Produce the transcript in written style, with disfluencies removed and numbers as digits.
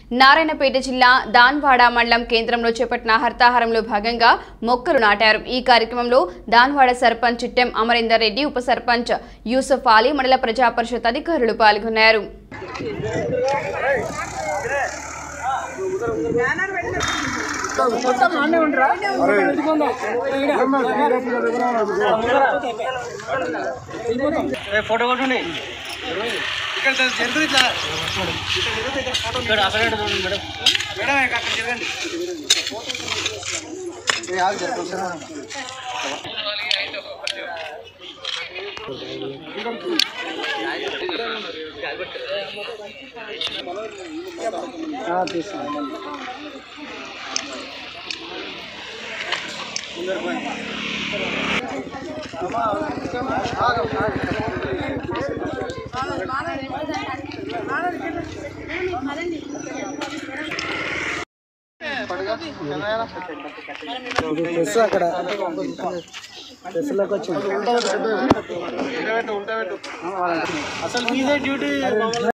నారాయణపేట జిల్లా దాన్వాడ మండలం కేంద్రంలో చేపట్టిన హర్తాహారంలో భాగంగా మొక్కలు నాటారు। ఈ కార్యక్రమంలో దాన్వాడ సర్పంచ్ చిట్టెం అమరేందర్ రెడ్డి, ఉప సర్పంచ్ యూసుఫ్ అలీ, మండల ప్రజా పరిషత్ అధికారులు పాల్గొన్నారు। అసలు మీదే డ్యూటీ